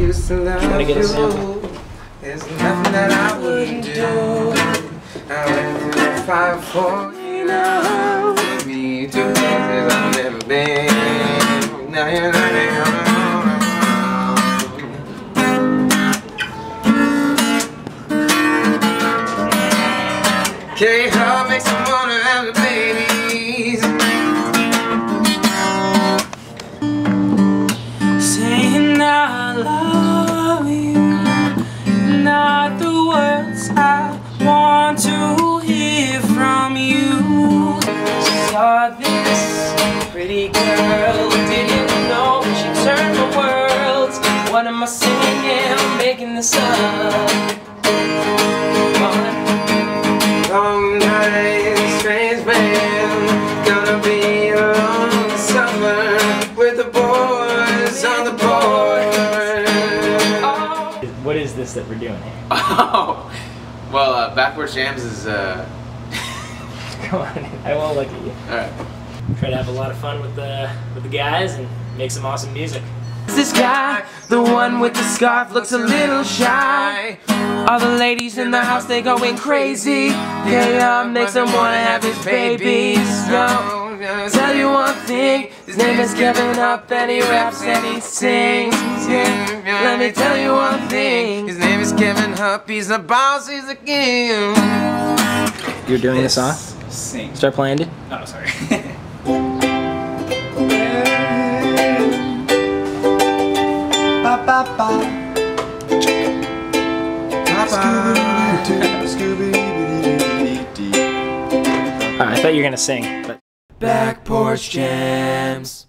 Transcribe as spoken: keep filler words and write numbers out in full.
used to love Trying to get a you. sample. There's nothing that I wouldn't do. I went through the fire for you. Know me to places I've never been. Now you're not there. Can't help make someone have the babies. Saying I love you, not the words I want to hear from you. Saw this pretty girl, didn't know she turned my world. What am I singing? I'm making this up. Long night, strange man, gonna be a long summer with the boys on the board. What is this that we're doing here? Oh, well, uh, Back Porch Jams is, uh... Come on, I won't look at you. Alright. Try to have a lot of fun with the, with the guys and make some awesome music. This guy, the one with the scarf, looks a little shy. All the ladies in the house, they going crazy. Yeah, makes them wanna have his babies. No, tell you one thing, his name is Kellan up and he raps and he sings. Yeah, let me tell you one thing, his name is Kevin Hupp, he's the boss, he's the king. You're doing the song? Sing. Start playing, dude. Oh, sorry. Ba ba ba. Alright, I thought you were gonna sing, but Back Porch Jams.